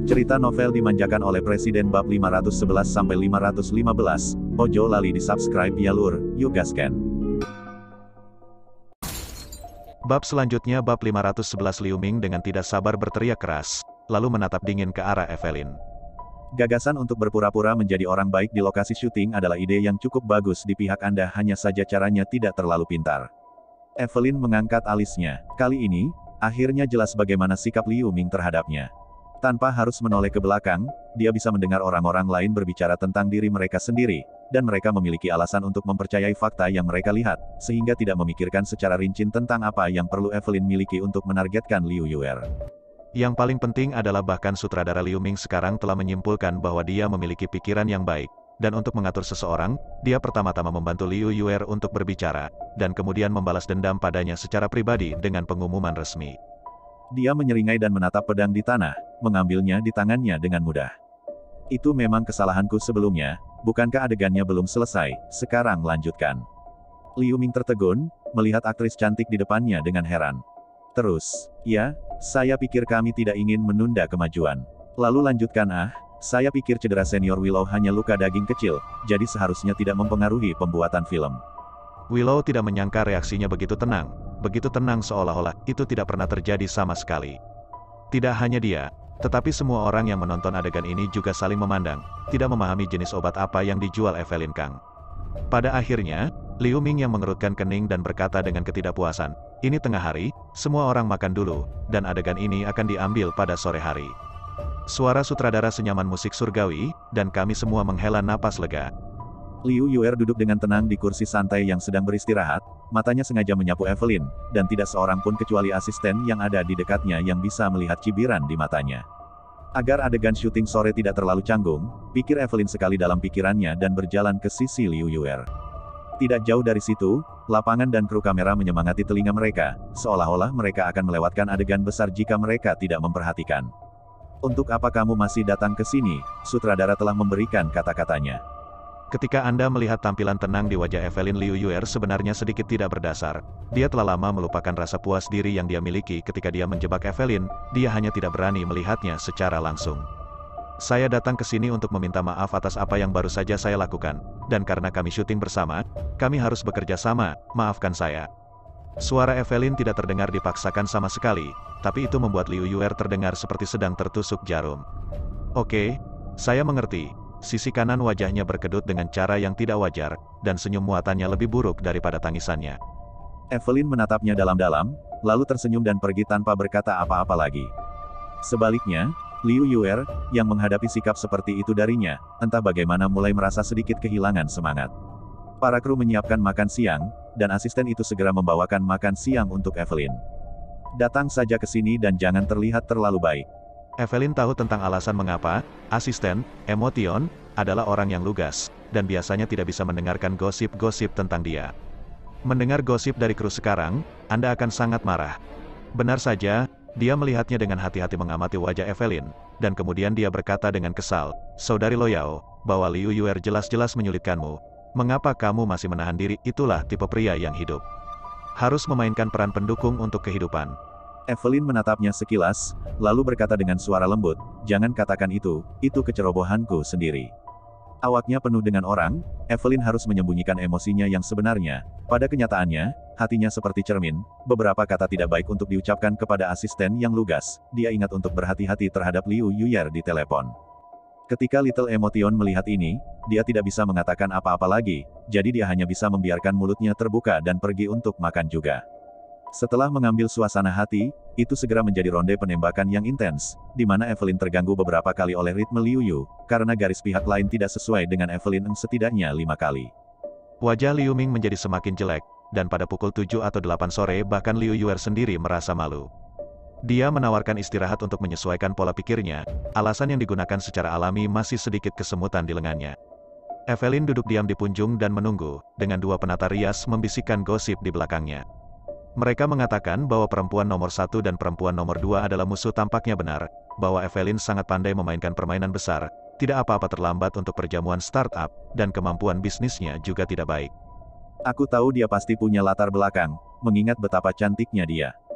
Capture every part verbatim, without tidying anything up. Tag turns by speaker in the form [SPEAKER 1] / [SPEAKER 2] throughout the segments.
[SPEAKER 1] Cerita novel dimanjakan oleh Presiden bab lima ratus sebelas sampai lima ratus lima belas. Ojo lali di subscribe ya lur, yuk gasken.
[SPEAKER 2] Bab selanjutnya bab lima ratus sebelas. Liu Ming dengan tidak sabar berteriak keras, lalu menatap dingin ke arah Evelyn.
[SPEAKER 1] Gagasan untuk berpura-pura menjadi orang baik di lokasi syuting adalah ide yang cukup bagus di pihak Anda, hanya saja caranya tidak terlalu pintar. Evelyn mengangkat alisnya. Kali ini, akhirnya jelas bagaimana sikap Liu Ming terhadapnya. Tanpa harus menoleh ke belakang, dia bisa mendengar orang-orang lain berbicara tentang diri mereka sendiri, dan mereka memiliki alasan untuk mempercayai fakta yang mereka lihat, sehingga tidak memikirkan secara rinci tentang apa yang perlu Evelyn miliki untuk menargetkan Liu Yuer.
[SPEAKER 2] Yang paling penting adalah bahkan sutradara Liu Ming sekarang telah menyimpulkan bahwa dia memiliki pikiran yang baik, dan untuk mengatur seseorang, dia pertama-tama membantu Liu Yuer untuk berbicara, dan kemudian membalas dendam padanya secara pribadi dengan pengumuman resmi.
[SPEAKER 1] Dia menyeringai dan menatap pedang di tanah, mengambilnya di tangannya dengan mudah. Itu memang kesalahanku sebelumnya, bukankah adegannya belum selesai, sekarang lanjutkan. Liu Ming tertegun, melihat aktris cantik di depannya dengan heran. Terus, ya, saya pikir kami tidak ingin menunda kemajuan. Lalu lanjutkan. Ah, saya pikir cedera senior Willow hanya luka daging kecil, jadi seharusnya tidak mempengaruhi pembuatan film.
[SPEAKER 2] Willow tidak menyangka reaksinya begitu tenang, begitu tenang seolah-olah itu tidak pernah terjadi sama sekali. Tidak hanya dia, tetapi semua orang yang menonton adegan ini juga saling memandang, tidak memahami jenis obat apa yang dijual Evelyn Kang. Pada akhirnya, Liu Ming yang mengerutkan kening dan berkata dengan ketidakpuasan, ini tengah hari, semua orang makan dulu, dan adegan ini akan diambil pada sore hari. Suara sutradara senyaman musik surgawi, dan kami semua menghela napas lega.
[SPEAKER 1] Liu Yuer duduk dengan tenang di kursi santai yang sedang beristirahat, matanya sengaja menyapu Evelyn, dan tidak seorang pun kecuali asisten yang ada di dekatnya yang bisa melihat cibiran di matanya. Agar adegan syuting sore tidak terlalu canggung, pikir Evelyn sekali dalam pikirannya dan berjalan ke sisi Liu Yuer. Tidak jauh dari situ, lapangan dan kru kamera menyemangati telinga mereka, seolah-olah mereka akan melewatkan adegan besar jika mereka tidak memperhatikan. Untuk apa kamu masih datang ke sini? Sutradara telah memberikan kata-katanya.
[SPEAKER 2] Ketika Anda melihat tampilan tenang di wajah Evelyn, Liu Yuer sebenarnya sedikit tidak berdasar. Dia telah lama melupakan rasa puas diri yang dia miliki ketika dia menjebak Evelyn, dia hanya tidak berani melihatnya secara langsung. Saya datang ke sini untuk meminta maaf atas apa yang baru saja saya lakukan, dan karena kami syuting bersama, kami harus bekerja sama, maafkan saya. Suara Evelyn tidak terdengar dipaksakan sama sekali, tapi itu membuat Liu Yuer terdengar seperti sedang tertusuk jarum. Oke, saya mengerti. Sisi kanan wajahnya berkedut dengan cara yang tidak wajar, dan senyum muatannya lebih buruk daripada tangisannya.
[SPEAKER 1] Evelyn menatapnya dalam-dalam, lalu tersenyum dan pergi tanpa berkata apa-apa lagi. Sebaliknya, Liu Yuer, yang menghadapi sikap seperti itu darinya, entah bagaimana mulai merasa sedikit kehilangan semangat. Para kru menyiapkan makan siang, dan asisten itu segera membawakan makan siang untuk Evelyn. Datang saja ke sini dan jangan terlihat terlalu baik.
[SPEAKER 2] Evelyn tahu tentang alasan mengapa asisten Emotion adalah orang yang lugas, dan biasanya tidak bisa mendengarkan gosip-gosip tentang dia. Mendengar gosip dari kru sekarang, Anda akan sangat marah. Benar saja, dia melihatnya dengan hati-hati mengamati wajah Evelyn, dan kemudian dia berkata dengan kesal, Saudari Loyao, bahwa Liu Yuer jelas-jelas menyulitkanmu. Mengapa kamu masih menahan diri? Itulah tipe pria yang hidup. Harus memainkan peran pendukung untuk kehidupan.
[SPEAKER 1] Evelyn menatapnya sekilas, lalu berkata dengan suara lembut, jangan katakan itu, itu kecerobohanku sendiri. Awaknya penuh dengan orang, Evelyn harus menyembunyikan emosinya yang sebenarnya. Pada kenyataannya, hatinya seperti cermin, beberapa kata tidak baik untuk diucapkan kepada asisten yang lugas, dia ingat untuk berhati-hati terhadap Liu Yuer di telepon. Ketika Little Emotion melihat ini, dia tidak bisa mengatakan apa-apa lagi, jadi dia hanya bisa membiarkan mulutnya terbuka dan pergi untuk makan juga. Setelah mengambil suasana hati, itu segera menjadi ronde penembakan yang intens, di mana Evelyn terganggu beberapa kali oleh ritme Liu Yu, karena garis pihak lain tidak sesuai dengan Evelyn setidaknya lima kali. Wajah Liu Ming menjadi semakin jelek, dan pada pukul tujuh atau delapan sore bahkan Liu Yuer sendiri merasa malu. Dia menawarkan istirahat untuk menyesuaikan pola pikirnya, alasan yang digunakan secara alami masih sedikit kesemutan di lengannya. Evelyn duduk diam di punjung dan menunggu, dengan dua penata rias membisikkan gosip di belakangnya. Mereka mengatakan bahwa perempuan nomor satu dan perempuan nomor dua adalah musuh. Tampaknya benar, bahwa Evelyn sangat pandai memainkan permainan besar, tidak apa-apa terlambat untuk perjamuan startup, dan kemampuan bisnisnya juga tidak baik. Aku tahu dia pasti punya latar belakang, mengingat betapa cantiknya dia.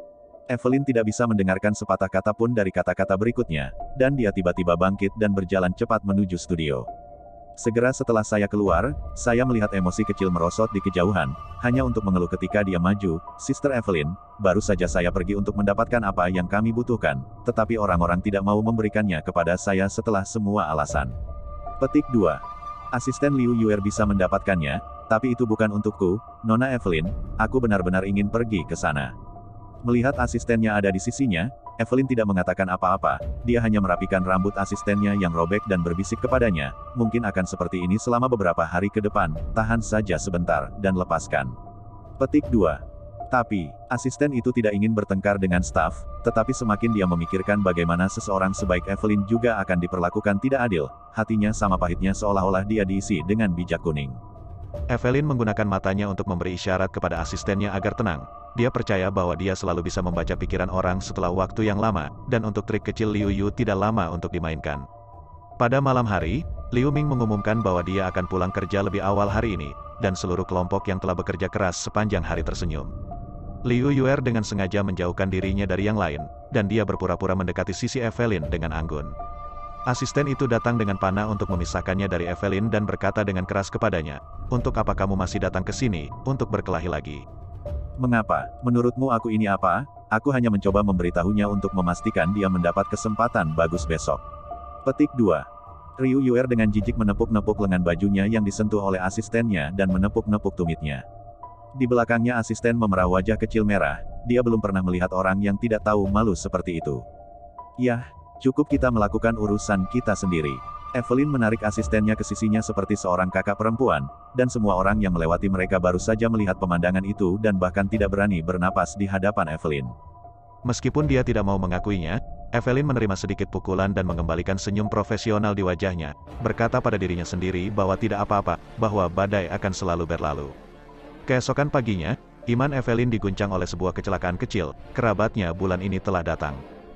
[SPEAKER 1] Evelyn tidak bisa mendengarkan sepatah kata pun dari kata-kata berikutnya, dan dia tiba-tiba bangkit dan berjalan cepat menuju studio. Segera setelah saya keluar, saya melihat emosi kecil merosot di kejauhan, hanya untuk mengeluh ketika dia maju, Sister Evelyn, baru saja saya pergi untuk mendapatkan apa yang kami butuhkan, tetapi orang-orang tidak mau memberikannya kepada saya setelah semua alasan. Petik dua. Asisten Liu Yuer bisa mendapatkannya, tapi itu bukan untukku, Nona Evelyn, aku benar-benar ingin pergi ke sana. Melihat asistennya ada di sisinya, Evelyn tidak mengatakan apa-apa, dia hanya merapikan rambut asistennya yang robek dan berbisik kepadanya, mungkin akan seperti ini selama beberapa hari ke depan, tahan saja sebentar, dan lepaskan. Petik dua. Tapi, asisten itu tidak ingin bertengkar dengan staf, tetapi semakin dia memikirkan bagaimana seseorang sebaik Evelyn juga akan diperlakukan tidak adil, hatinya sama pahitnya seolah-olah dia diisi dengan bijak kuning.
[SPEAKER 2] Evelyn menggunakan matanya untuk memberi isyarat kepada asistennya agar tenang. Dia percaya bahwa dia selalu bisa membaca pikiran orang setelah waktu yang lama, dan untuk trik kecil Liu Yu tidak lama untuk dimainkan. Pada malam hari, Liu Ming mengumumkan bahwa dia akan pulang kerja lebih awal hari ini, dan seluruh kelompok yang telah bekerja keras sepanjang hari tersenyum. Liu Yuer dengan sengaja menjauhkan dirinya dari yang lain, dan dia berpura-pura mendekati sisi Evelyn dengan anggun. Asisten itu datang dengan panah untuk memisahkannya dari Evelyn dan berkata dengan keras kepadanya, "Untuk apa kamu masih datang ke sini, untuk berkelahi lagi?"
[SPEAKER 1] Mengapa? Menurutmu aku ini apa? Aku hanya mencoba memberitahunya untuk memastikan dia mendapat kesempatan bagus besok. Petik dua. Liu Yuer dengan jijik menepuk-nepuk lengan bajunya yang disentuh oleh asistennya dan menepuk-nepuk tumitnya. Di belakangnya asisten memerah wajah kecil merah, dia belum pernah melihat orang yang tidak tahu malu seperti itu. Yah, cukup kita melakukan urusan kita sendiri. Evelyn menarik asistennya ke sisinya seperti seorang kakak perempuan, dan semua orang yang melewati mereka baru saja melihat pemandangan itu dan bahkan tidak berani bernapas di hadapan Evelyn.
[SPEAKER 2] Meskipun dia tidak mau mengakuinya, Evelyn menerima sedikit pukulan dan mengembalikan senyum profesional di wajahnya, berkata pada dirinya sendiri bahwa tidak apa-apa, bahwa badai akan selalu berlalu. Keesokan paginya, iman Evelyn diguncang oleh sebuah kecelakaan kecil, kerabatnya bulan ini telah datang.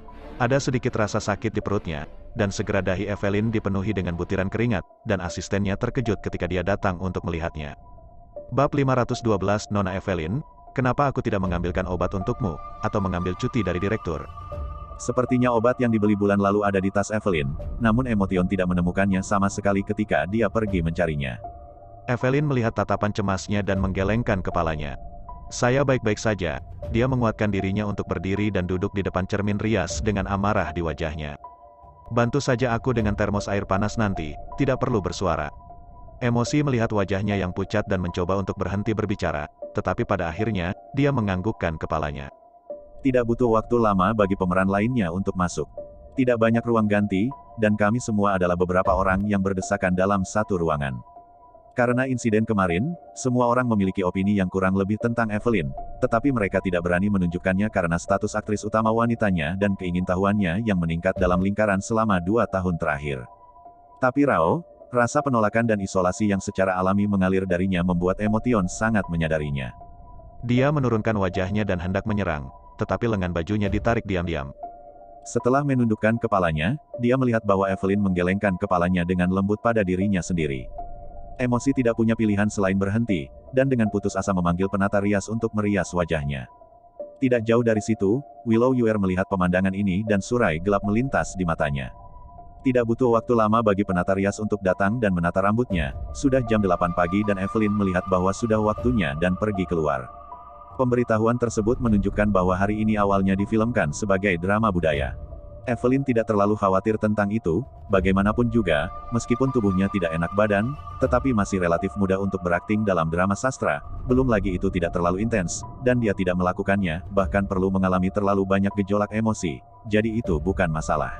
[SPEAKER 2] Ada sedikit rasa sakit di perutnya, dan segera dahi Evelyn dipenuhi dengan butiran keringat, dan asistennya terkejut ketika dia datang untuk melihatnya. Bab lima ratus dua belas Nona Evelyn, kenapa aku tidak mengambilkan obat untukmu, atau mengambil cuti dari direktur?
[SPEAKER 1] Sepertinya obat yang dibeli bulan lalu ada di tas Evelyn, namun Emotion tidak menemukannya sama sekali ketika dia pergi mencarinya.
[SPEAKER 2] Evelyn melihat tatapan cemasnya dan menggelengkan kepalanya. Saya baik-baik saja, dia menguatkan dirinya untuk berdiri dan duduk di depan cermin rias dengan amarah di wajahnya. Bantu saja aku dengan termos air panas nanti, tidak perlu bersuara. Emosi melihat wajahnya yang pucat dan mencoba untuk berhenti berbicara, tetapi pada akhirnya, dia menganggukkan kepalanya.
[SPEAKER 1] Tidak butuh waktu lama bagi pemeran lainnya untuk masuk. Tidak banyak ruang ganti, dan kami semua adalah beberapa orang yang berdesakan dalam satu ruangan. Karena insiden kemarin, semua orang memiliki opini yang kurang lebih tentang Evelyn, tetapi mereka tidak berani menunjukkannya karena status aktris utama wanitanya dan keingintahuannya yang meningkat dalam lingkaran selama dua tahun terakhir. Tapi Rao, rasa penolakan dan isolasi yang secara alami mengalir darinya membuat Emotion sangat menyadarinya.
[SPEAKER 2] Dia menurunkan wajahnya dan hendak menyerang, tetapi lengan bajunya ditarik diam-diam.
[SPEAKER 1] Setelah menundukkan kepalanya, dia melihat bahwa Evelyn menggelengkan kepalanya dengan lembut pada dirinya sendiri. Emosi tidak punya pilihan selain berhenti, dan dengan putus asa memanggil penata rias untuk merias wajahnya. Tidak jauh dari situ, Willow Yuer melihat pemandangan ini dan surai gelap melintas di matanya. Tidak butuh waktu lama bagi penata rias untuk datang dan menata rambutnya, sudah jam delapan pagi dan Evelyn melihat bahwa sudah waktunya dan pergi keluar. Pemberitahuan tersebut menunjukkan bahwa hari ini awalnya difilmkan sebagai drama budaya. Evelyn tidak terlalu khawatir tentang itu, bagaimanapun juga, meskipun tubuhnya tidak enak badan, tetapi masih relatif mudah untuk berakting dalam drama sastra, belum lagi itu tidak terlalu intens, dan dia tidak melakukannya, bahkan perlu mengalami terlalu banyak gejolak emosi, jadi itu bukan masalah.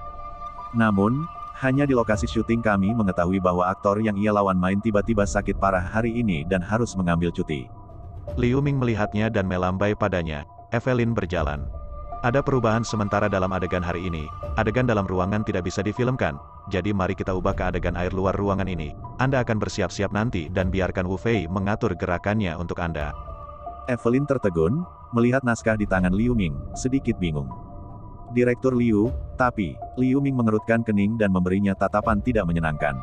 [SPEAKER 1] Namun, hanya di lokasi syuting kami mengetahui bahwa aktor yang ia lawan main tiba-tiba sakit parah hari ini dan harus mengambil cuti.
[SPEAKER 2] Liu Ming melihatnya dan melambai padanya. Evelyn berjalan. Ada perubahan sementara dalam adegan hari ini. Adegan dalam ruangan tidak bisa difilmkan, jadi mari kita ubah ke adegan air luar ruangan ini. Anda akan bersiap-siap nanti dan biarkan Wu Fei mengatur gerakannya untuk Anda.
[SPEAKER 1] Evelyn tertegun, melihat naskah di tangan Liu Ming, sedikit bingung. Direktur Liu, tapi, Liu Ming mengerutkan kening dan memberinya tatapan tidak menyenangkan.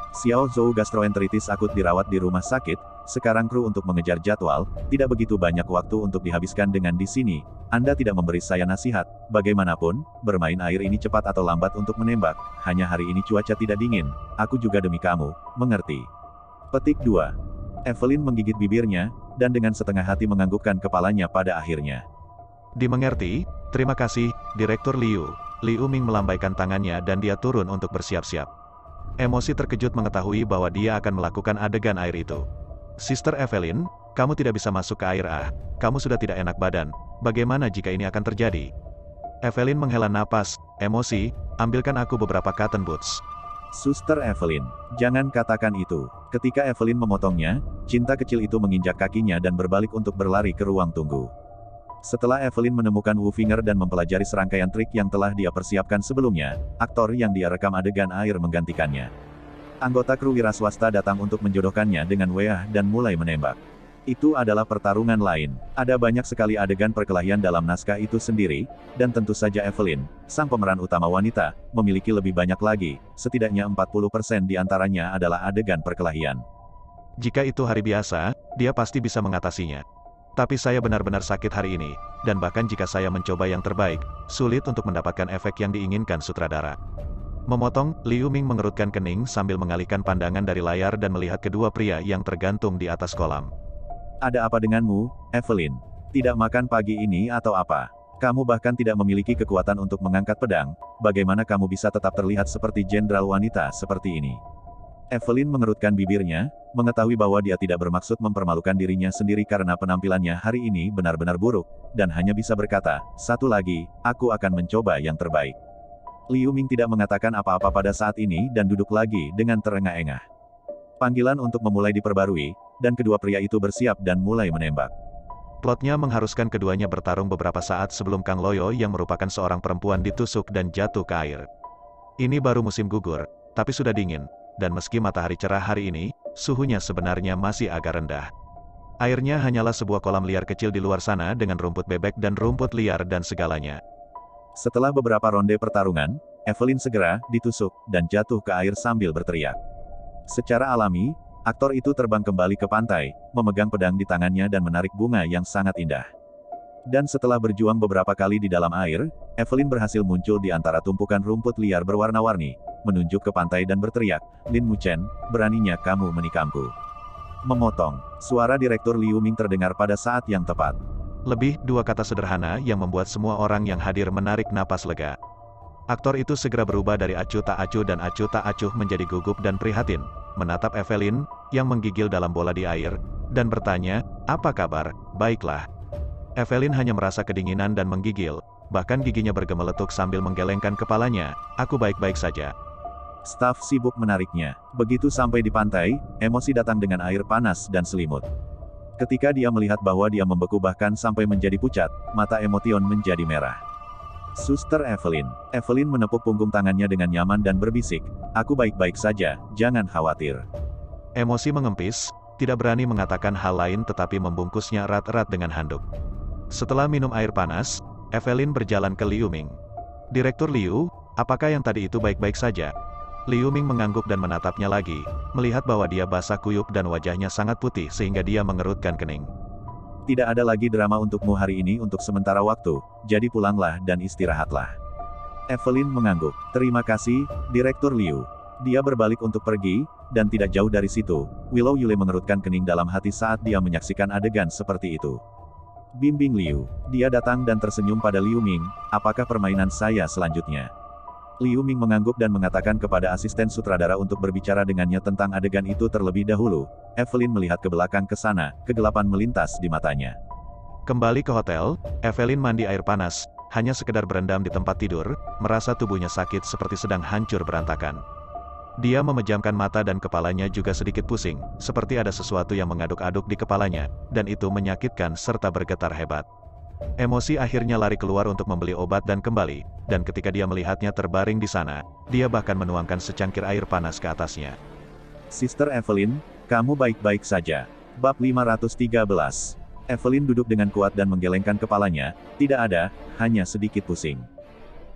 [SPEAKER 1] Xiao Zhou gastroenteritis akut dirawat di rumah sakit, sekarang kru untuk mengejar jadwal, tidak begitu banyak waktu untuk dihabiskan dengan di sini. Anda tidak memberi saya nasihat, bagaimanapun, bermain air ini cepat atau lambat untuk menembak, hanya hari ini cuaca tidak dingin, aku juga demi kamu, mengerti. Petik dua. Evelyn menggigit bibirnya, dan dengan setengah hati menganggukkan kepalanya pada akhirnya.
[SPEAKER 2] Dimengerti, terima kasih, Direktur Liu. Liu Ming melambaikan tangannya dan dia turun untuk bersiap-siap. Emosi terkejut mengetahui bahwa dia akan melakukan adegan air itu. Sister Evelyn, kamu tidak bisa masuk ke air ah, kamu sudah tidak enak badan, bagaimana jika ini akan terjadi? Evelyn menghela napas, emosi, ambilkan aku beberapa cotton boots.
[SPEAKER 1] Suster Evelyn, jangan katakan itu. Ketika Evelyn memotongnya, cinta kecil itu menginjak kakinya dan berbalik untuk berlari ke ruang tunggu. Setelah Evelyn menemukan Wu Finger dan mempelajari serangkaian trik yang telah dia persiapkan sebelumnya, aktor yang dia rekam adegan air menggantikannya. Anggota kru wira swasta datang untuk menjodohkannya dengan Weah dan mulai menembak. Itu adalah pertarungan lain. Ada banyak sekali adegan perkelahian dalam naskah itu sendiri, dan tentu saja Evelyn, sang pemeran utama wanita, memiliki lebih banyak lagi, setidaknya empat puluh persen di antaranya adalah adegan perkelahian.
[SPEAKER 2] Jika itu hari biasa, dia pasti bisa mengatasinya. Tapi saya benar-benar sakit hari ini, dan bahkan jika saya mencoba yang terbaik, sulit untuk mendapatkan efek yang diinginkan sutradara. Memotong, Liu Ming mengerutkan kening sambil mengalihkan pandangan dari layar dan melihat kedua pria yang tergantung di atas kolam.
[SPEAKER 1] Ada apa denganmu, Evelyn? Tidak makan pagi ini atau apa? Kamu bahkan tidak memiliki kekuatan untuk mengangkat pedang, bagaimana kamu bisa tetap terlihat seperti jenderal wanita seperti ini? Evelyn mengerutkan bibirnya, mengetahui bahwa dia tidak bermaksud mempermalukan dirinya sendiri karena penampilannya hari ini benar-benar buruk, dan hanya bisa berkata, satu lagi, aku akan mencoba yang terbaik. Liu Ming tidak mengatakan apa-apa pada saat ini dan duduk lagi dengan terengah-engah. Panggilan untuk memulai diperbarui, dan kedua pria itu bersiap dan mulai menembak.
[SPEAKER 2] Plotnya mengharuskan keduanya bertarung beberapa saat sebelum Kang Loyo yang merupakan seorang perempuan ditusuk dan jatuh ke air. Ini baru musim gugur, tapi sudah dingin. Dan meski matahari cerah hari ini, suhunya sebenarnya masih agak rendah. Airnya hanyalah sebuah kolam liar kecil di luar sana dengan rumput bebek dan rumput liar dan segalanya.
[SPEAKER 1] Setelah beberapa ronde pertarungan, Evelyn segera ditusuk dan jatuh ke air sambil berteriak. Secara alami, aktor itu terbang kembali ke pantai, memegang pedang di tangannya dan menarik bunga yang sangat indah. Dan setelah berjuang beberapa kali di dalam air, Evelyn berhasil muncul di antara tumpukan rumput liar berwarna-warni, menunjuk ke pantai dan berteriak, Lin Muchen, beraninya kamu menikamku. Memotong, suara Direktur Liu Ming terdengar pada saat yang tepat.
[SPEAKER 2] Lebih, dua kata sederhana yang membuat semua orang yang hadir menarik napas lega. Aktor itu segera berubah dari acuh tak acuh dan acuh tak acuh menjadi gugup dan prihatin, menatap Evelyn, yang menggigil dalam bola di air, dan bertanya, apa kabar, baiklah. Evelyn hanya merasa kedinginan dan menggigil, bahkan giginya bergemeletuk sambil menggelengkan kepalanya, aku baik-baik saja.
[SPEAKER 1] Staf sibuk menariknya. Begitu sampai di pantai, emosi datang dengan air panas dan selimut. Ketika dia melihat bahwa dia membeku bahkan sampai menjadi pucat, mata Emotion menjadi merah. Suster Evelyn. Evelyn menepuk punggung tangannya dengan nyaman dan berbisik, aku baik-baik saja, jangan khawatir.
[SPEAKER 2] Emosi mengempis, tidak berani mengatakan hal lain tetapi membungkusnya erat-erat dengan handuk. Setelah minum air panas, Evelyn berjalan ke Liu Ming. Direktur Liu, apakah yang tadi itu baik-baik saja? Liu Ming mengangguk dan menatapnya lagi, melihat bahwa dia basah kuyup dan wajahnya sangat putih sehingga dia mengerutkan kening.
[SPEAKER 1] Tidak ada lagi drama untukmu hari ini untuk sementara waktu, jadi pulanglah dan istirahatlah. Evelyn mengangguk, terima kasih, Direktur Liu. Dia berbalik untuk pergi, dan tidak jauh dari situ, Willow Yule mengerutkan kening dalam hati saat dia menyaksikan adegan seperti itu. Bimbing Liu, dia datang dan tersenyum pada Liu Ming, apakah permainan saya selanjutnya? Liu Ming mengangguk dan mengatakan kepada asisten sutradara untuk berbicara dengannya tentang adegan itu terlebih dahulu. Evelyn melihat ke belakang ke sana, kegelapan melintas di matanya.
[SPEAKER 2] Kembali ke hotel, Evelyn mandi air panas, hanya sekedar berendam di tempat tidur, merasa tubuhnya sakit seperti sedang hancur berantakan. Dia memejamkan mata dan kepalanya juga sedikit pusing, seperti ada sesuatu yang mengaduk-aduk di kepalanya, dan itu menyakitkan serta bergetar hebat. Emosi akhirnya lari keluar untuk membeli obat dan kembali, dan ketika dia melihatnya terbaring di sana, dia bahkan menuangkan secangkir air panas ke atasnya.
[SPEAKER 1] Sister Evelyn, kamu baik-baik saja. Bab lima ratus tiga belas. Evelyn duduk dengan kuat dan menggelengkan kepalanya, tidak ada, hanya sedikit pusing.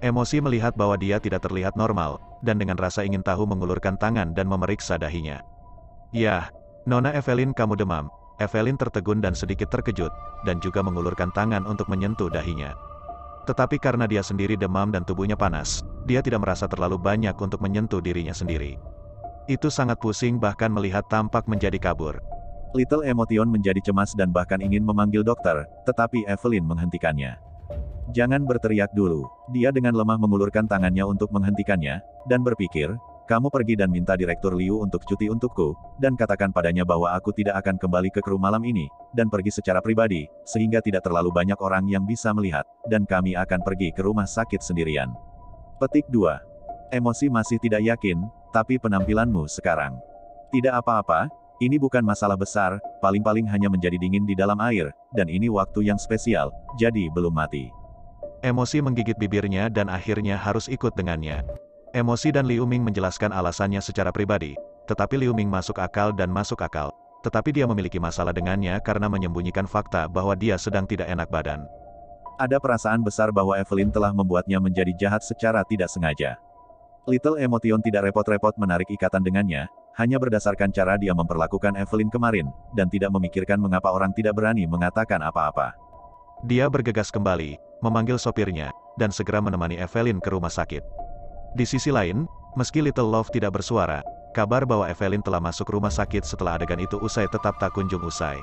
[SPEAKER 2] Emosi melihat bahwa dia tidak terlihat normal, dan dengan rasa ingin tahu mengulurkan tangan dan memeriksa dahinya. "Yah, Nona Evelyn, kamu demam." Evelyn tertegun dan sedikit terkejut, dan juga mengulurkan tangan untuk menyentuh dahinya. Tetapi karena dia sendiri demam dan tubuhnya panas, dia tidak merasa terlalu banyak untuk menyentuh dirinya sendiri. Itu sangat pusing, bahkan melihat tampak menjadi kabur.
[SPEAKER 1] Little Emotion menjadi cemas dan bahkan ingin memanggil dokter, tetapi Evelyn menghentikannya. "Jangan berteriak dulu." Dia dengan lemah mengulurkan tangannya untuk menghentikannya, dan berpikir, "Kamu pergi dan minta Direktur Liu untuk cuti untukku, dan katakan padanya bahwa aku tidak akan kembali ke kru malam ini, dan pergi secara pribadi, sehingga tidak terlalu banyak orang yang bisa melihat, dan kami akan pergi ke rumah sakit sendirian." Petik dua. Emosi masih tidak yakin, "Tapi penampilanmu sekarang." "Tidak apa-apa, ini bukan masalah besar, paling-paling hanya menjadi dingin di dalam air, dan ini waktu yang spesial, jadi belum mati."
[SPEAKER 2] Emosi menggigit bibirnya dan akhirnya harus ikut dengannya. Emosi dan Liu Ming menjelaskan alasannya secara pribadi, tetapi Liu Ming masuk akal dan masuk akal, tetapi dia memiliki masalah dengannya karena menyembunyikan fakta bahwa dia sedang tidak enak badan.
[SPEAKER 1] Ada perasaan besar bahwa Evelyn telah membuatnya menjadi jahat secara tidak sengaja. Little Emotion tidak repot-repot menarik ikatan dengannya, hanya berdasarkan cara dia memperlakukan Evelyn kemarin, dan tidak memikirkan mengapa orang tidak berani mengatakan apa-apa.
[SPEAKER 2] Dia bergegas kembali, memanggil sopirnya, dan segera menemani Evelyn ke rumah sakit. Di sisi lain, meski Little Love tidak bersuara, kabar bahwa Evelyn telah masuk rumah sakit setelah adegan itu usai tetap tak kunjung usai.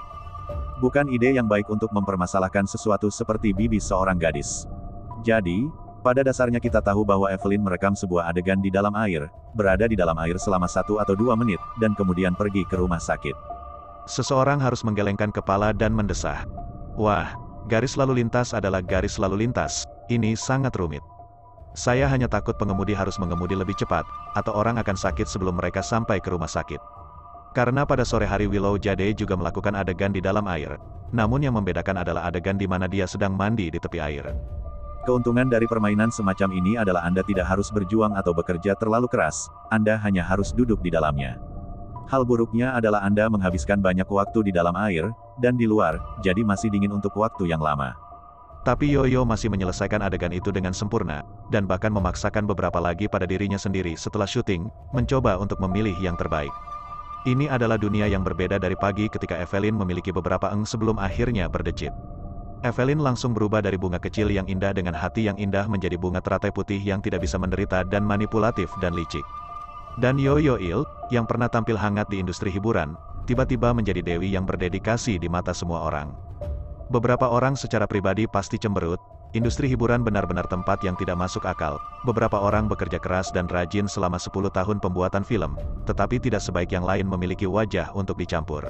[SPEAKER 1] Bukan ide yang baik untuk mempermasalahkan sesuatu seperti bibi seorang gadis. Jadi, pada dasarnya kita tahu bahwa Evelyn merekam sebuah adegan di dalam air, berada di dalam air selama satu atau dua menit, dan kemudian pergi ke rumah sakit.
[SPEAKER 2] Seseorang harus menggelengkan kepala dan mendesah. "Wah, garis lalu lintas adalah garis lalu lintas, ini sangat rumit. Saya hanya takut pengemudi harus mengemudi lebih cepat, atau orang akan sakit sebelum mereka sampai ke rumah sakit." Karena pada sore hari Willow Jade juga melakukan adegan di dalam air, namun yang membedakan adalah adegan di mana dia sedang mandi di tepi air.
[SPEAKER 1] Keuntungan dari permainan semacam ini adalah Anda tidak harus berjuang atau bekerja terlalu keras, Anda hanya harus duduk di dalamnya. Hal buruknya adalah Anda menghabiskan banyak waktu di dalam air, dan di luar, jadi masih dingin untuk waktu yang lama.
[SPEAKER 2] Tapi Yoyo masih menyelesaikan adegan itu dengan sempurna, dan bahkan memaksakan beberapa lagi pada dirinya sendiri setelah syuting, mencoba untuk memilih yang terbaik. Ini adalah dunia yang berbeda dari pagi ketika Evelyn memiliki beberapa eng sebelum akhirnya berdecit. Evelyn langsung berubah dari bunga kecil yang indah dengan hati yang indah menjadi bunga teratai putih yang tidak bisa menderita dan manipulatif dan licik. Dan Yoyo Il, yang pernah tampil hangat di industri hiburan, tiba-tiba menjadi dewi yang berdedikasi di mata semua orang. Beberapa orang secara pribadi pasti cemberut, industri hiburan benar-benar tempat yang tidak masuk akal. Beberapa orang bekerja keras dan rajin selama sepuluh tahun pembuatan film, tetapi tidak sebaik yang lain memiliki wajah untuk dicampur.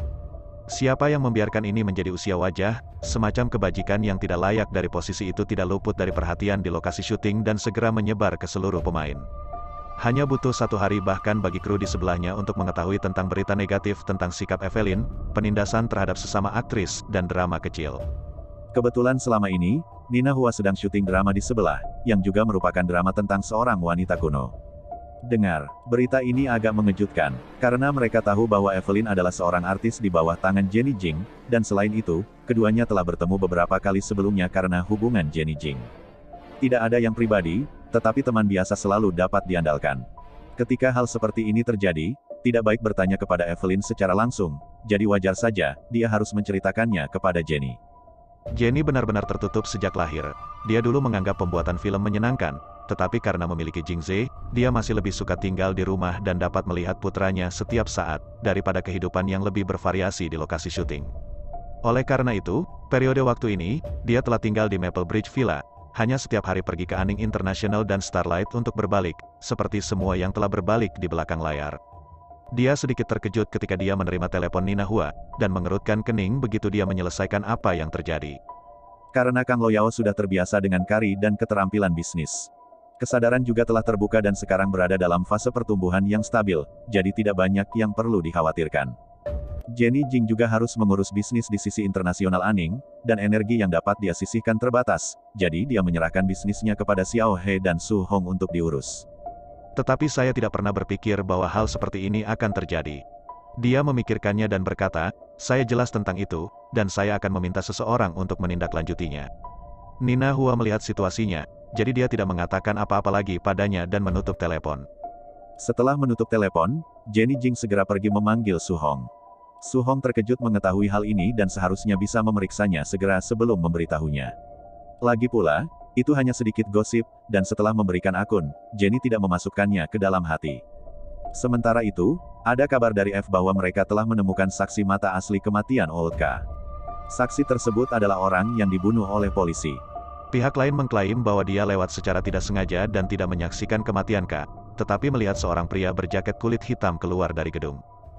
[SPEAKER 2] Siapa yang membiarkan ini menjadi usia wajah, semacam kebajikan yang tidak layak dari posisi itu tidak luput dari perhatian di lokasi syuting dan segera menyebar ke seluruh pemain. Hanya butuh satu hari bahkan bagi kru di sebelahnya untuk mengetahui tentang berita negatif tentang sikap Evelyn, penindasan terhadap sesama aktris, dan drama kecil.
[SPEAKER 1] Kebetulan selama ini, Nina Hua sedang syuting drama di sebelah, yang juga merupakan drama tentang seorang wanita kuno. Dengar, berita ini agak mengejutkan, karena mereka tahu bahwa Evelyn adalah seorang artis di bawah tangan Jenny Jing, dan selain itu, keduanya telah bertemu beberapa kali sebelumnya karena hubungan Jenny Jing. Tidak ada yang pribadi, tetapi teman biasa selalu dapat diandalkan. Ketika hal seperti ini terjadi, tidak baik bertanya kepada Evelyn secara langsung, jadi wajar saja, dia harus menceritakannya kepada Jenny.
[SPEAKER 2] Jenny benar-benar tertutup sejak lahir. Dia dulu menganggap pembuatan film menyenangkan, tetapi karena memiliki Jingze, dia masih lebih suka tinggal di rumah dan dapat melihat putranya setiap saat, daripada kehidupan yang lebih bervariasi di lokasi syuting. Oleh karena itu, periode waktu ini, dia telah tinggal di Maple Bridge Villa, hanya setiap hari pergi ke Anning International dan Starlight untuk berbalik, seperti semua yang telah berbalik di belakang layar. Dia sedikit terkejut ketika dia menerima telepon Nina Hua, dan mengerutkan kening begitu dia menyelesaikan apa yang terjadi.
[SPEAKER 1] Karena Kang Loyao sudah terbiasa dengan kari dan keterampilan bisnis. Kesadaran juga telah terbuka dan sekarang berada dalam fase pertumbuhan yang stabil, jadi tidak banyak yang perlu dikhawatirkan. Jenny Jing juga harus mengurus bisnis di sisi internasional Anning, dan energi yang dapat dia sisihkan terbatas, jadi dia menyerahkan bisnisnya kepada Xiao He dan Su Hong untuk diurus.
[SPEAKER 2] Tetapi saya tidak pernah berpikir bahwa hal seperti ini akan terjadi. Dia memikirkannya dan berkata, saya jelas tentang itu, dan saya akan meminta seseorang untuk menindaklanjutinya. Nina Hua melihat situasinya, jadi dia tidak mengatakan apa-apa lagi padanya dan menutup telepon.
[SPEAKER 1] Setelah menutup telepon, Jenny Jing segera pergi memanggil Su Hong. Su Hong terkejut mengetahui hal ini dan seharusnya bisa memeriksanya segera sebelum memberitahunya. Lagi pula, itu hanya sedikit gosip, dan setelah memberikan akun, Jenny tidak memasukkannya ke dalam hati. Sementara itu, ada kabar dari F bahwa mereka telah menemukan saksi mata asli kematian Old K. Saksi tersebut adalah orang yang dibunuh oleh polisi.
[SPEAKER 2] Pihak lain mengklaim bahwa dia lewat secara tidak sengaja dan tidak menyaksikan kematian K, tetapi melihat seorang pria berjaket kulit hitam keluar dari gedung.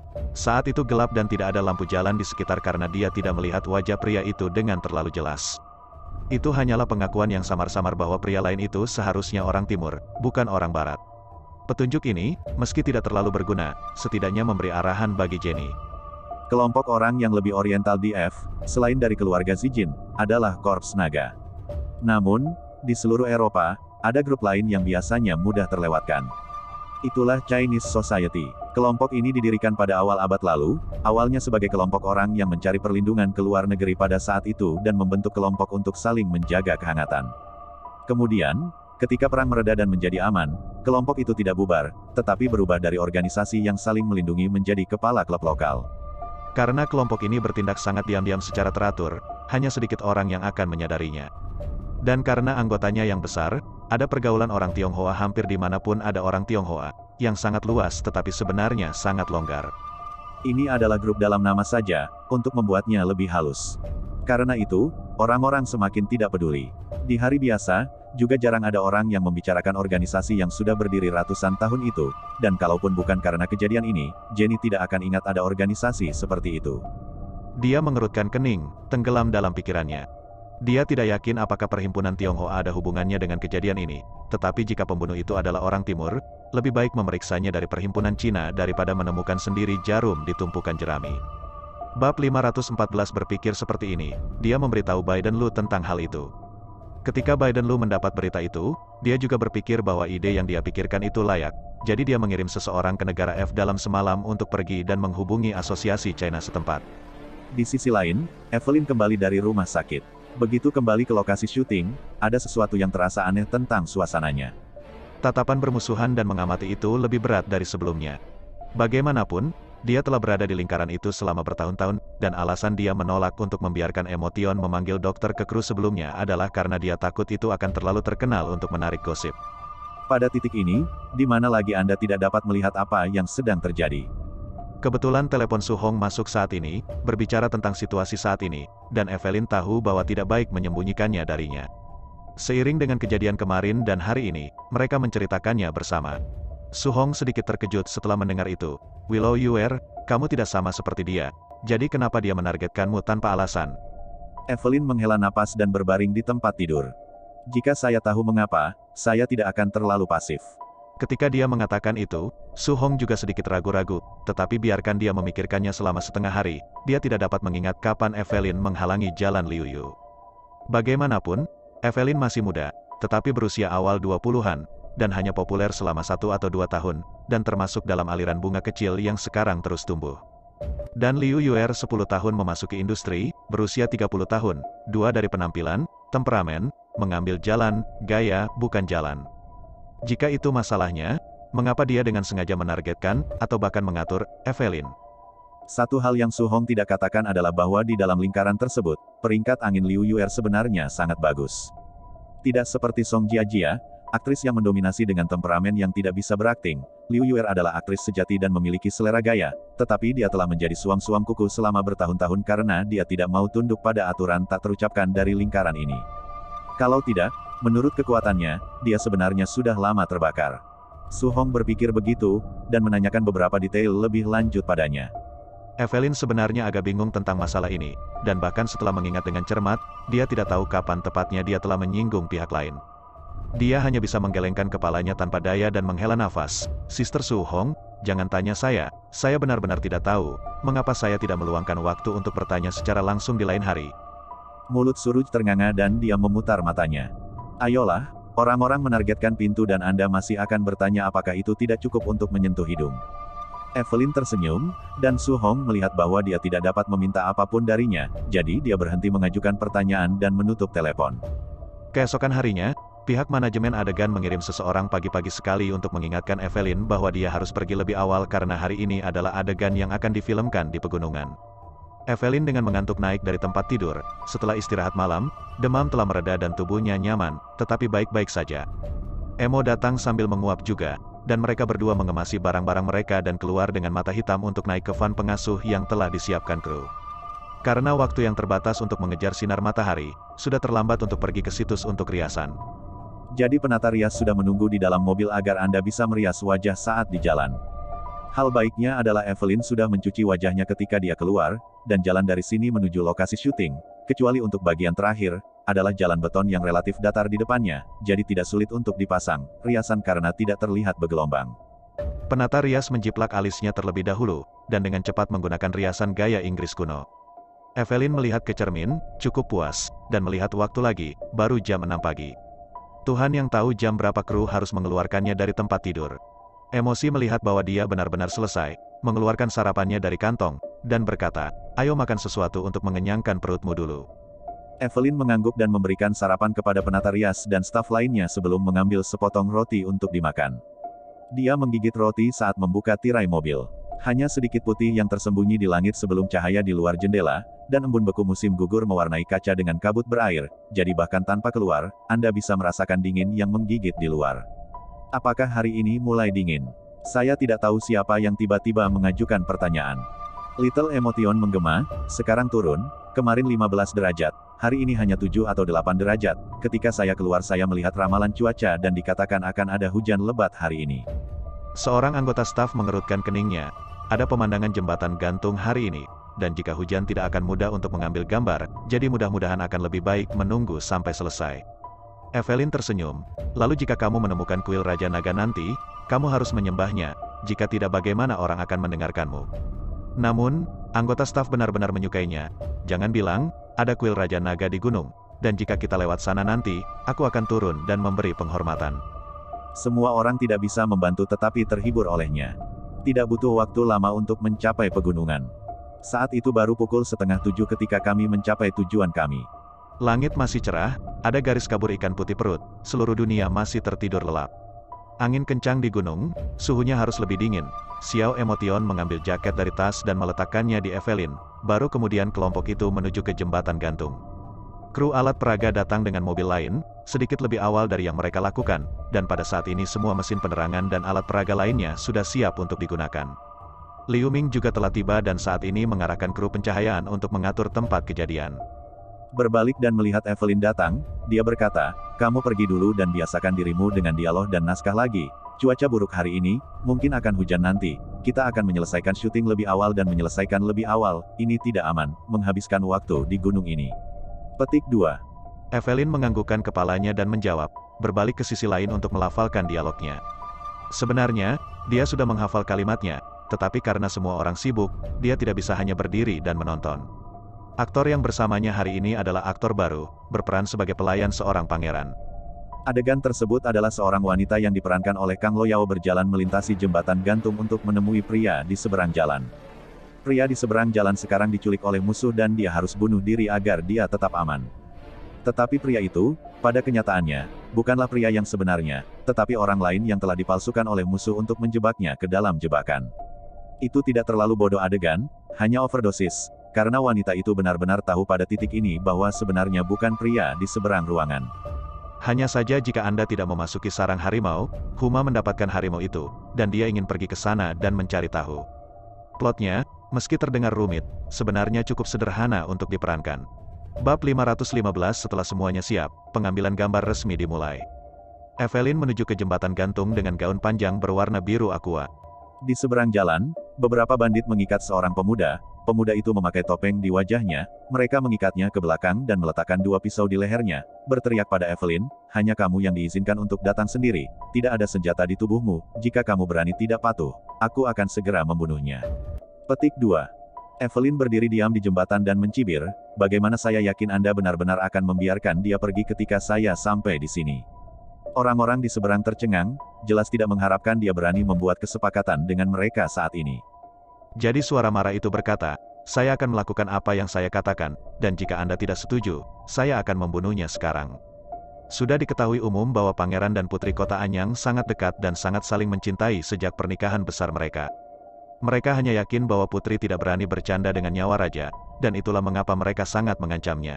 [SPEAKER 2] Saat itu gelap dan tidak ada lampu jalan di sekitar karena dia tidak melihat wajah pria itu dengan terlalu jelas. Itu hanyalah pengakuan yang samar-samar bahwa pria lain itu seharusnya orang timur, bukan orang barat. Petunjuk ini, meski tidak terlalu berguna, setidaknya memberi arahan bagi Jenny.
[SPEAKER 1] Kelompok orang yang lebih oriental di F, selain dari keluarga Zijin, adalah Korps Naga. Namun, di seluruh Eropa, ada grup lain yang biasanya mudah terlewatkan. Itulah Chinese Society. Kelompok ini didirikan pada awal abad lalu, awalnya sebagai kelompok orang yang mencari perlindungan ke luar negeri pada saat itu dan membentuk kelompok untuk saling menjaga kehangatan. Kemudian, ketika perang mereda dan menjadi aman, kelompok itu tidak bubar, tetapi berubah dari organisasi yang saling melindungi menjadi kepala klub lokal.
[SPEAKER 2] Karena kelompok ini bertindak sangat diam-diam secara teratur, hanya sedikit orang yang akan menyadarinya. Dan karena anggotanya yang besar, ada pergaulan orang Tionghoa hampir dimanapun ada orang Tionghoa, yang sangat luas tetapi sebenarnya sangat longgar.
[SPEAKER 1] Ini adalah grup dalam nama saja, untuk membuatnya lebih halus. Karena itu, orang-orang semakin tidak peduli. Di hari biasa, juga jarang ada orang yang membicarakan organisasi yang sudah berdiri ratusan tahun itu, dan kalaupun bukan karena kejadian ini, Jenny tidak akan ingat ada organisasi seperti itu.
[SPEAKER 2] Dia mengerutkan kening, tenggelam dalam pikirannya. Dia tidak yakin apakah perhimpunan Tionghoa ada hubungannya dengan kejadian ini, tetapi jika pembunuh itu adalah orang timur, lebih baik memeriksanya dari perhimpunan Cina daripada menemukan sendiri jarum di tumpukan jerami. Bab lima ratus empat belas berpikir seperti ini, dia memberitahu Biden Lu tentang hal itu. Ketika Biden Lu mendapat berita itu, dia juga berpikir bahwa ide yang dia pikirkan itu layak, jadi dia mengirim seseorang ke negara F dalam semalam untuk pergi dan menghubungi asosiasi China setempat.
[SPEAKER 1] Di sisi lain, Evelyn kembali dari rumah sakit. Begitu kembali ke lokasi syuting, ada sesuatu yang terasa aneh tentang suasananya.
[SPEAKER 2] Tatapan bermusuhan dan mengamati itu lebih berat dari sebelumnya. Bagaimanapun, dia telah berada di lingkaran itu selama bertahun-tahun, dan alasan dia menolak untuk membiarkan Emotion memanggil dokter ke kru sebelumnya adalah karena dia takut itu akan terlalu terkenal untuk menarik gosip. Pada titik ini, di mana lagi Anda tidak dapat melihat apa yang sedang terjadi. Kebetulan telepon Su Hong masuk saat ini, berbicara tentang situasi saat ini, dan Evelyn tahu bahwa tidak baik menyembunyikannya darinya. Seiring dengan kejadian kemarin dan hari ini, mereka menceritakannya bersama. Su Hong sedikit terkejut setelah mendengar itu. Willow Yuer, kamu tidak sama seperti dia, jadi kenapa dia menargetkanmu tanpa alasan?
[SPEAKER 1] Evelyn menghela napas dan berbaring di tempat tidur. Jika saya tahu mengapa, saya tidak akan terlalu pasif.
[SPEAKER 2] Ketika dia mengatakan itu, Su Hong juga sedikit ragu-ragu, tetapi biarkan dia memikirkannya selama setengah hari, dia tidak dapat mengingat kapan Evelyn menghalangi jalan Liu Yu. Bagaimanapun, Evelyn masih muda, tetapi berusia awal dua puluhan, dan hanya populer selama satu atau dua tahun, dan termasuk dalam aliran bunga kecil yang sekarang terus tumbuh. Dan Liu Yuer sepuluh tahun memasuki industri, berusia tiga puluh tahun, dua dari penampilan, temperamen, mengambil jalan, gaya, bukan jalan. Jika itu masalahnya, mengapa dia dengan sengaja menargetkan, atau bahkan mengatur, Evelyn?
[SPEAKER 1] Satu hal yang Su Hong tidak katakan adalah bahwa di dalam lingkaran tersebut, peringkat angin Liu Yuer sebenarnya sangat bagus. Tidak seperti Song Jiajia, aktris yang mendominasi dengan temperamen yang tidak bisa berakting, Liu Yuer adalah aktris sejati dan memiliki selera gaya, tetapi dia telah menjadi suam-suam kuku selama bertahun-tahun karena dia tidak mau tunduk pada aturan tak terucapkan dari lingkaran ini. Kalau tidak, menurut kekuatannya, dia sebenarnya sudah lama terbakar. Su Hong berpikir begitu, dan menanyakan beberapa detail lebih lanjut padanya.
[SPEAKER 2] Evelyn sebenarnya agak bingung tentang masalah ini, dan bahkan setelah mengingat dengan cermat, dia tidak tahu kapan tepatnya dia telah menyinggung pihak lain. Dia hanya bisa menggelengkan kepalanya tanpa daya dan menghela nafas. Sister Su Hong, jangan tanya saya, saya benar-benar tidak tahu, mengapa saya tidak meluangkan waktu untuk bertanya secara langsung di lain hari.
[SPEAKER 1] Mulut Suruj ternganga dan dia memutar matanya. Ayolah, orang-orang menargetkan pintu dan Anda masih akan bertanya apakah itu tidak cukup untuk menyentuh hidung. Evelyn tersenyum, dan Su Hong melihat bahwa dia tidak dapat meminta apapun darinya, jadi dia berhenti mengajukan pertanyaan dan menutup telepon.
[SPEAKER 2] Keesokan harinya, Pihak manajemen adegan mengirim seseorang pagi-pagi sekali untuk mengingatkan Evelyn bahwa dia harus pergi lebih awal karena hari ini adalah adegan yang akan difilmkan di pegunungan. Evelyn dengan mengantuk naik dari tempat tidur. Setelah istirahat malam, demam telah mereda dan tubuhnya nyaman, tetapi baik-baik saja. Emo datang sambil menguap juga, dan mereka berdua mengemasi barang-barang mereka dan keluar dengan mata hitam untuk naik ke van pengasuh yang telah disiapkan kru. Karena waktu yang terbatas untuk mengejar sinar matahari, sudah terlambat untuk pergi ke situs untuk riasan.
[SPEAKER 1] Jadi penata rias sudah menunggu di dalam mobil agar Anda bisa merias wajah saat di jalan. Hal baiknya adalah Evelyn sudah mencuci wajahnya ketika dia keluar, dan jalan dari sini menuju lokasi syuting, kecuali untuk bagian terakhir, adalah jalan beton yang relatif datar di depannya, jadi tidak sulit untuk dipasang riasan karena tidak terlihat bergelombang.
[SPEAKER 2] Penata rias menjiplak alisnya terlebih dahulu, dan dengan cepat menggunakan riasan gaya Inggris kuno. Evelyn melihat ke cermin, cukup puas, dan melihat waktu lagi, baru jam enam pagi. Tuhan yang tahu jam berapa kru harus mengeluarkannya dari tempat tidur. Emosi melihat bahwa dia benar-benar selesai, mengeluarkan sarapannya dari kantong, dan berkata, ayo makan sesuatu untuk mengenyangkan perutmu dulu.
[SPEAKER 1] Evelyn mengangguk dan memberikan sarapan kepada penata rias dan staf lainnya sebelum mengambil sepotong roti untuk dimakan. Dia menggigit roti saat membuka tirai mobil. Hanya sedikit putih yang tersembunyi di langit sebelum cahaya di luar jendela, dan embun beku musim gugur mewarnai kaca dengan kabut berair, jadi bahkan tanpa keluar, Anda bisa merasakan dingin yang menggigit di luar. Apakah hari ini mulai dingin? Saya tidak tahu siapa yang tiba-tiba mengajukan pertanyaan. Little Emotion menggema, sekarang turun, kemarin lima belas derajat, hari ini hanya tujuh atau delapan derajat, ketika saya keluar saya melihat ramalan cuaca dan dikatakan akan ada hujan lebat hari ini.
[SPEAKER 2] Seorang anggota staf mengerutkan keningnya. Ada pemandangan jembatan gantung hari ini, dan jika hujan tidak akan mudah untuk mengambil gambar, jadi mudah-mudahan akan lebih baik menunggu sampai selesai. Evelyn tersenyum, lalu jika kamu menemukan kuil Raja Naga nanti, kamu harus menyembahnya, jika tidak bagaimana orang akan mendengarkanmu. Namun, anggota staf benar-benar menyukainya. Jangan bilang, ada kuil Raja Naga di gunung, dan jika kita lewat sana nanti, aku akan turun dan memberi penghormatan.
[SPEAKER 1] Semua orang tidak bisa membantu tetapi terhibur olehnya. Tidak butuh waktu lama untuk mencapai pegunungan. Saat itu baru pukul setengah tujuh ketika kami mencapai tujuan kami.
[SPEAKER 2] Langit masih cerah, ada garis kabur ikan putih perut, seluruh dunia masih tertidur lelap. Angin kencang di gunung, suhunya harus lebih dingin. Xiao Emotion mengambil jaket dari tas dan meletakkannya di Evelyn, baru kemudian kelompok itu menuju ke jembatan gantung. Kru alat peraga datang dengan mobil lain, sedikit lebih awal dari yang mereka lakukan, dan pada saat ini semua mesin penerangan dan alat peraga lainnya sudah siap untuk digunakan. Liu Ming juga telah tiba dan saat ini mengarahkan kru pencahayaan untuk mengatur tempat kejadian.
[SPEAKER 1] Berbalik dan melihat Evelyn datang, dia berkata, kamu pergi dulu dan biasakan dirimu dengan dialog dan naskah lagi. Cuaca buruk hari ini, mungkin akan hujan nanti. Kita akan menyelesaikan syuting lebih awal dan menyelesaikan lebih awal, ini tidak aman, menghabiskan waktu di gunung ini. Petik dua.
[SPEAKER 2] Evelyn menganggukkan kepalanya dan menjawab, berbalik ke sisi lain untuk melafalkan dialognya. Sebenarnya, dia sudah menghafal kalimatnya, tetapi karena semua orang sibuk, dia tidak bisa hanya berdiri dan menonton. Aktor yang bersamanya hari ini adalah aktor baru, berperan sebagai pelayan seorang pangeran.
[SPEAKER 1] Adegan tersebut adalah seorang wanita yang diperankan oleh Kang Loyao berjalan melintasi jembatan gantung untuk menemui pria di seberang jalan. Pria di seberang jalan sekarang diculik oleh musuh dan dia harus bunuh diri agar dia tetap aman. Tetapi pria itu, pada kenyataannya, bukanlah pria yang sebenarnya, tetapi orang lain yang telah dipalsukan oleh musuh untuk menjebaknya ke dalam jebakan. Itu tidak terlalu bodoh adegan, hanya overdosis, karena wanita itu benar-benar tahu pada titik ini bahwa sebenarnya bukan pria di seberang ruangan.
[SPEAKER 2] Hanya saja jika Anda tidak memasuki sarang harimau, Huma mendapatkan harimau itu, dan dia ingin pergi ke sana dan mencari tahu. Plotnya, meski terdengar rumit, sebenarnya cukup sederhana untuk diperankan. Bab lima ratus lima belas. Setelah semuanya siap, pengambilan gambar resmi dimulai. Evelyn menuju ke jembatan gantung dengan gaun panjang berwarna biru aqua.
[SPEAKER 1] Di seberang jalan, beberapa bandit mengikat seorang pemuda. Pemuda itu memakai topeng di wajahnya, mereka mengikatnya ke belakang dan meletakkan dua pisau di lehernya, berteriak pada Evelyn, hanya kamu yang diizinkan untuk datang sendiri, tidak ada senjata di tubuhmu, jika kamu berani tidak patuh, aku akan segera membunuhnya. Petik dua. Evelyn berdiri diam di jembatan dan mencibir, bagaimana saya yakin Anda benar-benar akan membiarkan dia pergi ketika saya sampai di sini. Orang-orang di seberang tercengang, jelas tidak mengharapkan dia berani membuat kesepakatan dengan mereka saat ini.
[SPEAKER 2] Jadi suara marah itu berkata, saya akan melakukan apa yang saya katakan, dan jika Anda tidak setuju, saya akan membunuhnya sekarang. Sudah diketahui umum bahwa pangeran dan putri kota Anyang sangat dekat dan sangat saling mencintai sejak pernikahan besar mereka. Mereka hanya yakin bahwa putri tidak berani bercanda dengan nyawa raja, dan itulah mengapa mereka sangat mengancamnya.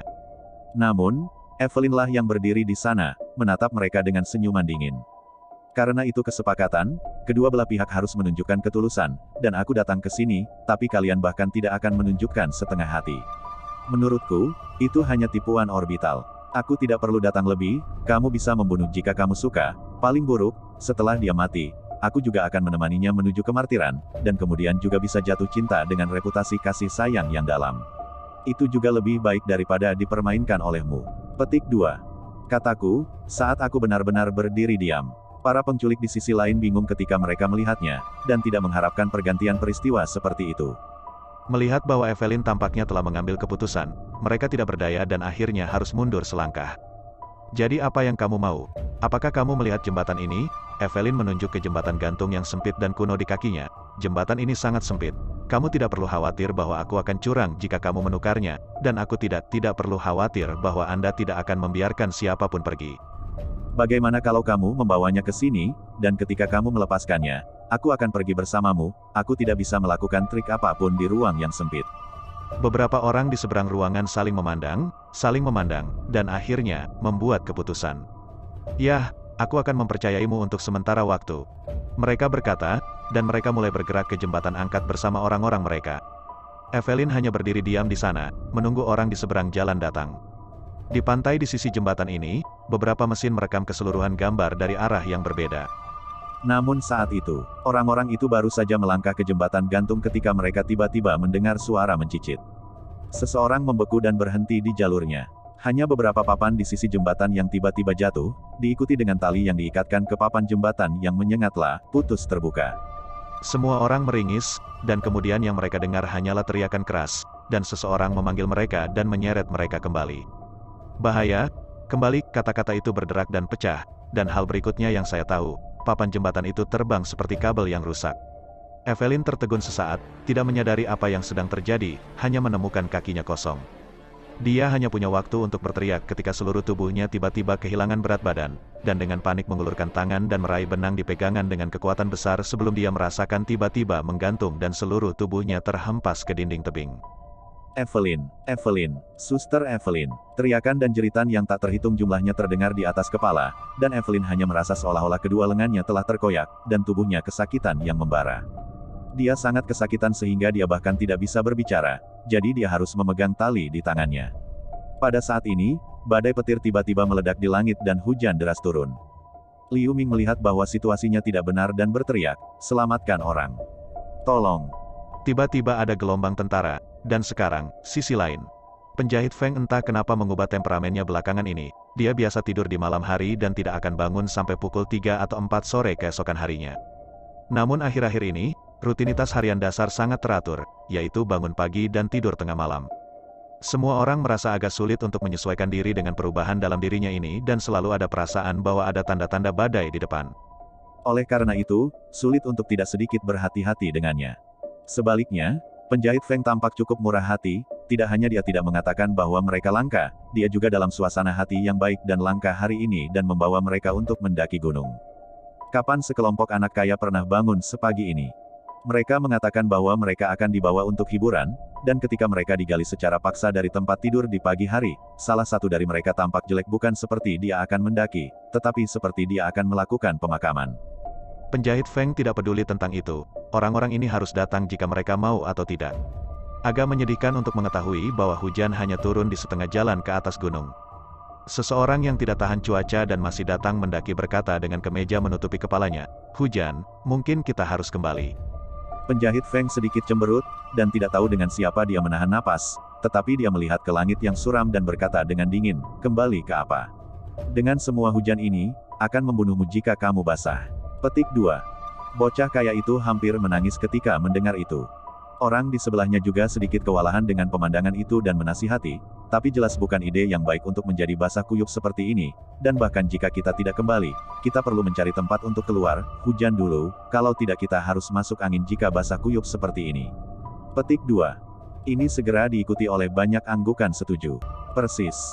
[SPEAKER 1] Namun, Evelyn lah yang berdiri di sana, menatap mereka dengan senyuman dingin. Karena itu kesepakatan, kedua belah pihak harus menunjukkan ketulusan, dan aku datang ke sini, tapi kalian bahkan tidak akan menunjukkan setengah hati. Menurutku, itu hanya tipuan orbital. Aku tidak perlu datang lebih, kamu bisa membunuh jika kamu suka, paling buruk, setelah dia mati, aku juga akan menemaninya menuju kemartiran, dan kemudian juga bisa jatuh cinta dengan reputasi kasih sayang yang dalam. Itu juga lebih baik daripada dipermainkan olehmu. Petik dua. Kataku, saat aku benar-benar berdiri diam. Para penculik di sisi lain bingung ketika mereka melihatnya, dan tidak mengharapkan pergantian peristiwa seperti itu.
[SPEAKER 2] Melihat bahwa Evelyn tampaknya telah mengambil keputusan, mereka tidak berdaya dan akhirnya harus mundur selangkah. Jadi apa yang kamu mau? Apakah kamu melihat jembatan ini? Evelyn menunjuk ke jembatan gantung yang sempit dan kuno di kakinya. Jembatan ini sangat sempit. Kamu tidak perlu khawatir bahwa aku akan curang jika kamu menukarnya, dan aku tidak tidak perlu khawatir bahwa Anda tidak akan membiarkan siapapun pergi.
[SPEAKER 1] Bagaimana kalau kamu membawanya ke sini, dan ketika kamu melepaskannya, aku akan pergi bersamamu, aku tidak bisa melakukan trik apapun di ruang yang sempit.
[SPEAKER 2] Beberapa orang di seberang ruangan saling memandang, saling memandang, dan akhirnya, membuat keputusan. Yah, aku akan mempercayaimu untuk sementara waktu. Mereka berkata, dan mereka mulai bergerak ke jembatan angkat bersama orang-orang mereka. Evelyn hanya berdiri diam di sana, menunggu orang di seberang jalan datang. Di pantai di sisi jembatan ini, beberapa mesin merekam keseluruhan gambar dari arah yang berbeda.
[SPEAKER 1] Namun saat itu, orang-orang itu baru saja melangkah ke jembatan gantung ketika mereka tiba-tiba mendengar suara mencicit. Seseorang membeku dan berhenti di jalurnya. Hanya beberapa papan di sisi jembatan yang tiba-tiba jatuh, diikuti dengan tali yang diikatkan ke papan jembatan yang menyengatlah, putus terbuka.
[SPEAKER 2] Semua orang meringis, dan kemudian yang mereka dengar hanyalah teriakan keras, dan seseorang memanggil mereka dan menyeret mereka kembali. Bahaya, kembali, kata-kata itu berderak dan pecah, dan hal berikutnya yang saya tahu, papan jembatan itu terbang seperti kabel yang rusak. Evelyn tertegun sesaat, tidak menyadari apa yang sedang terjadi, hanya menemukan kakinya kosong. Dia hanya punya waktu untuk berteriak ketika seluruh tubuhnya tiba-tiba kehilangan berat badan, dan dengan panik mengulurkan tangan dan meraih benang di pegangan dengan kekuatan besar sebelum dia merasakan tiba-tiba menggantung dan seluruh tubuhnya terhempas ke dinding tebing.
[SPEAKER 1] Evelyn, Evelyn, Suster Evelyn. Teriakan dan jeritan yang tak terhitung jumlahnya terdengar di atas kepala, dan Evelyn hanya merasa seolah-olah kedua lengannya telah terkoyak, dan tubuhnya kesakitan yang membara. Dia sangat kesakitan sehingga dia bahkan tidak bisa berbicara, jadi dia harus memegang tali di tangannya. Pada saat ini, badai petir tiba-tiba meledak di langit dan hujan deras turun. Liu Ming melihat bahwa situasinya tidak benar dan berteriak, "Selamatkan orang! Tolong!"
[SPEAKER 2] Tiba-tiba ada gelombang tentara, dan sekarang, sisi lain. Penjahit Feng entah kenapa mengubah temperamennya belakangan ini, dia biasa tidur di malam hari dan tidak akan bangun sampai pukul tiga atau empat sore keesokan harinya. Namun akhir-akhir ini, rutinitas harian dasar sangat teratur, yaitu bangun pagi dan tidur tengah malam. Semua orang merasa agak sulit untuk menyesuaikan diri dengan perubahan dalam dirinya ini dan selalu ada perasaan bahwa ada tanda-tanda badai di depan.
[SPEAKER 1] Oleh karena itu, sulit untuk tidak sedikit berhati-hati dengannya. Sebaliknya, penjahit Feng tampak cukup murah hati, tidak hanya dia tidak mengatakan bahwa mereka langka, dia juga dalam suasana hati yang baik dan langka hari ini dan membawa mereka untuk mendaki gunung. Kapan sekelompok anak kaya pernah bangun sepagi ini? Mereka mengatakan bahwa mereka akan dibawa untuk hiburan, dan ketika mereka digali secara paksa dari tempat tidur di pagi hari, salah satu dari mereka tampak jelek bukan seperti dia akan mendaki, tetapi seperti dia akan melakukan pemakaman.
[SPEAKER 2] Penjahit Feng tidak peduli tentang itu, orang-orang ini harus datang jika mereka mau atau tidak. Agak menyedihkan untuk mengetahui bahwa hujan hanya turun di setengah jalan ke atas gunung. Seseorang yang tidak tahan cuaca dan masih datang mendaki berkata dengan kemeja menutupi kepalanya, "Hujan, mungkin kita harus kembali."
[SPEAKER 1] Penjahit Feng sedikit cemberut, dan tidak tahu dengan siapa dia menahan napas, tetapi dia melihat ke langit yang suram dan berkata dengan dingin, "Kembali ke apa? Dengan semua hujan ini, akan membunuhmu jika kamu basah." Petik dua. Bocah kaya itu hampir menangis ketika mendengar itu. Orang di sebelahnya juga sedikit kewalahan dengan pemandangan itu dan menasihati, tapi jelas bukan ide yang baik untuk menjadi basah kuyup seperti ini, dan bahkan jika kita tidak kembali, kita perlu mencari tempat untuk keluar, hujan dulu, kalau tidak kita harus masuk angin jika basah kuyup seperti ini. Petik dua. Ini segera diikuti oleh banyak anggukan setuju. Persis.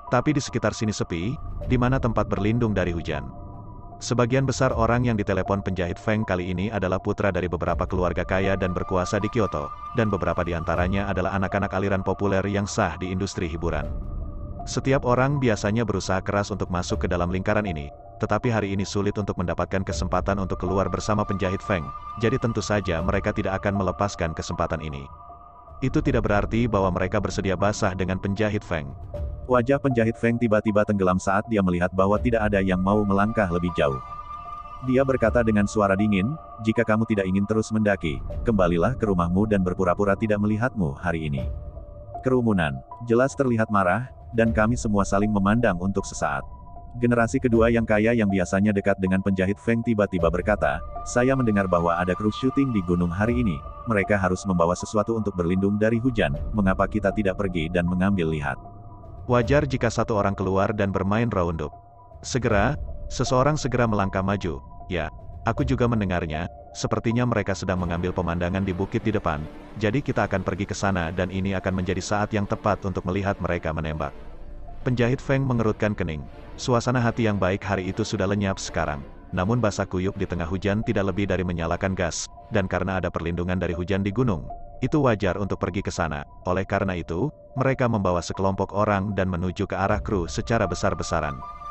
[SPEAKER 2] Tapi di sekitar sini sepi, di mana tempat berlindung dari hujan. Sebagian besar orang yang ditelepon penjahit Feng kali ini adalah putra dari beberapa keluarga kaya dan berkuasa di Kyoto, dan beberapa di antaranya adalah anak-anak aliran populer yang sah di industri hiburan. Setiap orang biasanya berusaha keras untuk masuk ke dalam lingkaran ini, tetapi hari ini sulit untuk mendapatkan kesempatan untuk keluar bersama penjahit Feng, jadi tentu saja mereka tidak akan melepaskan kesempatan ini. Itu tidak berarti bahwa mereka bersedia basah dengan penjahit Feng.
[SPEAKER 1] Wajah penjahit Feng tiba-tiba tenggelam saat dia melihat bahwa tidak ada yang mau melangkah lebih jauh. Dia berkata dengan suara dingin, jika kamu tidak ingin terus mendaki, kembalilah ke rumahmu dan berpura-pura tidak melihatmu hari ini. Kerumunan jelas terlihat marah, dan kami semua saling memandang untuk sesaat. Generasi kedua yang kaya yang biasanya dekat dengan penjahit Feng tiba-tiba berkata, saya mendengar bahwa ada kru syuting di gunung hari ini, mereka harus membawa sesuatu untuk berlindung dari hujan, mengapa kita tidak pergi dan mengambil lihat?
[SPEAKER 2] Wajar jika satu orang keluar dan bermain roundup. Segera, seseorang segera melangkah maju. Ya, aku juga mendengarnya, sepertinya mereka sedang mengambil pemandangan di bukit di depan, jadi kita akan pergi ke sana dan ini akan menjadi saat yang tepat untuk melihat mereka menembak. Penjahit Feng mengerutkan kening. Suasana hati yang baik hari itu sudah lenyap sekarang. Namun basah kuyup di tengah hujan tidak lebih dari menyalakan gas, dan karena ada perlindungan dari hujan di gunung, itu wajar untuk pergi ke sana. Oleh karena itu, mereka membawa sekelompok orang dan menuju ke arah kru secara besar-besaran.